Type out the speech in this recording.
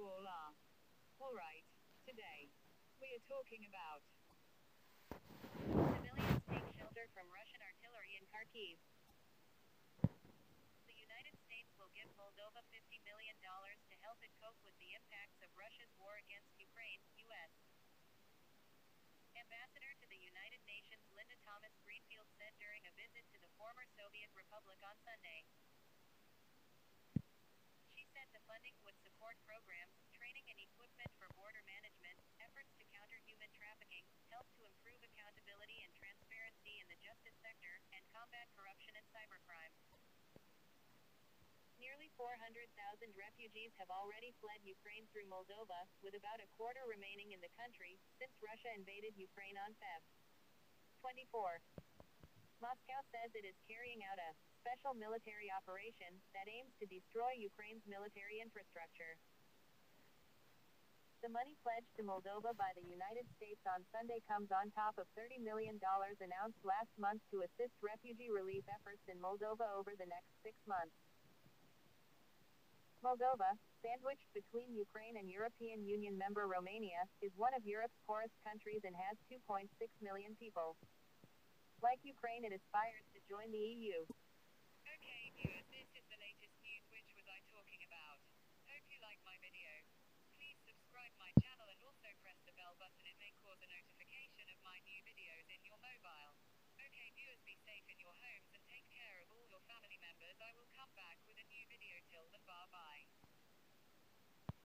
all are. Alright, today, we are talking about civilians take shelter from Russian artillery in Kharkiv. The United States will give Moldova $50 million to help it cope with the impacts of Russia's war against Ukraine, U.S. Ambassador to the United Nations Linda Thomas-Greenfield said during a visit to the former Soviet Republic on Sunday. She said the funding would support programs, training and equipment for border management, efforts to counter human trafficking, help to improve accountability and transparency in the justice sector, and combat corruption and cybercrime. Nearly 400,000 refugees have already fled Ukraine through Moldova, with about a quarter remaining in the country, since Russia invaded Ukraine on Feb. 24. Moscow says it is carrying out a special military operation that aims to destroy Ukraine's military infrastructure. The money pledged to Moldova by the United States on Sunday comes on top of $30 million announced last month to assist refugee relief efforts in Moldova over the next 6 months. Moldova, sandwiched between Ukraine and European Union member Romania, is one of Europe's poorest countries and has 2.6 million people. Like Ukraine, it aspires to join the EU. Okay viewers, this is the latest news. Which was I talking about? Hope you like my video. Please subscribe my channel and also press the bell button. It may cause a notification of my new videos in your mobile. Okay viewers, be safe in your homes and take care of all your family members. I will come back with a new video. Till then, bye bye.